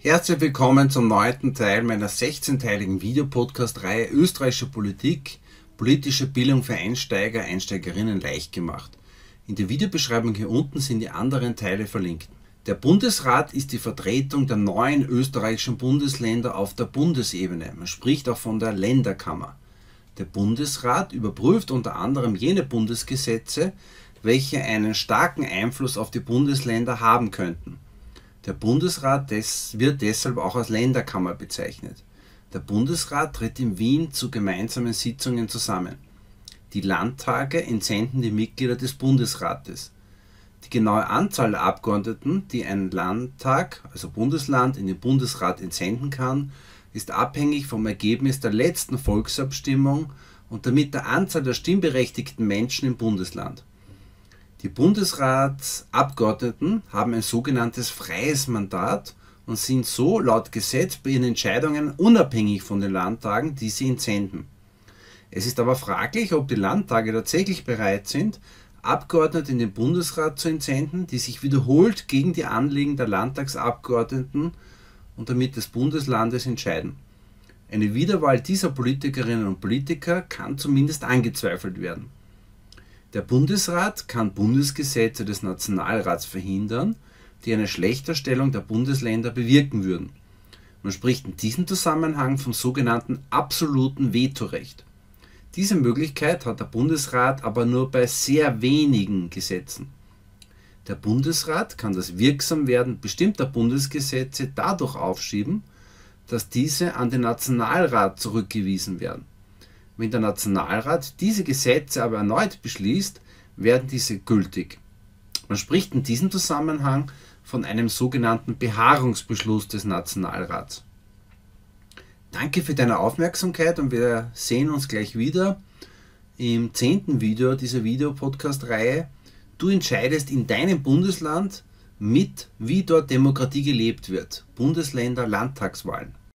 Herzlich willkommen zum 9. Teil meiner 16-teiligen Videopodcast-Reihe Österreichische Politik, politische Bildung für Einsteiger, Einsteigerinnen leicht gemacht. In der Videobeschreibung hier unten sind die anderen Teile verlinkt. Der Bundesrat ist die Vertretung der 9 österreichischen Bundesländer auf der Bundesebene. Man spricht auch von der Länderkammer. Der Bundesrat überprüft unter anderem jene Bundesgesetze, welche einen starken Einfluss auf die Bundesländer haben könnten. Der Bundesrat wird deshalb auch als Länderkammer bezeichnet. Der Bundesrat tritt in Wien zu gemeinsamen Sitzungen zusammen. Die Landtage entsenden die Mitglieder des Bundesrates. Die genaue Anzahl der Abgeordneten, die ein Landtag, also Bundesland, in den Bundesrat entsenden kann, ist abhängig vom Ergebnis der letzten Volksabstimmung und damit der Anzahl der stimmberechtigten Menschen im Bundesland. Die Bundesratsabgeordneten haben ein sogenanntes freies Mandat und sind so laut Gesetz bei ihren Entscheidungen unabhängig von den Landtagen, die sie entsenden. Es ist aber fraglich, ob die Landtage tatsächlich bereit sind, Abgeordnete in den Bundesrat zu entsenden, die sich wiederholt gegen die Anliegen der Landtagsabgeordneten und damit des Bundeslandes entscheiden. Eine Wiederwahl dieser Politikerinnen und Politiker kann zumindest angezweifelt werden. Der Bundesrat kann Bundesgesetze des Nationalrats verhindern, die eine Schlechterstellung der Bundesländer bewirken würden. Man spricht in diesem Zusammenhang vom sogenannten absoluten Vetorecht. Diese Möglichkeit hat der Bundesrat aber nur bei sehr wenigen Gesetzen. Der Bundesrat kann das Wirksamwerden bestimmter Bundesgesetze dadurch aufschieben, dass diese an den Nationalrat zurückgewiesen werden. Wenn der Nationalrat diese Gesetze aber erneut beschließt, werden diese gültig. Man spricht in diesem Zusammenhang von einem sogenannten Beharrungsbeschluss des Nationalrats. Danke für deine Aufmerksamkeit und wir sehen uns gleich wieder im 10. Video dieser Videopodcast-Reihe. Du entscheidest in deinem Bundesland mit, wie dort Demokratie gelebt wird. Bundesländer, Landtagswahlen.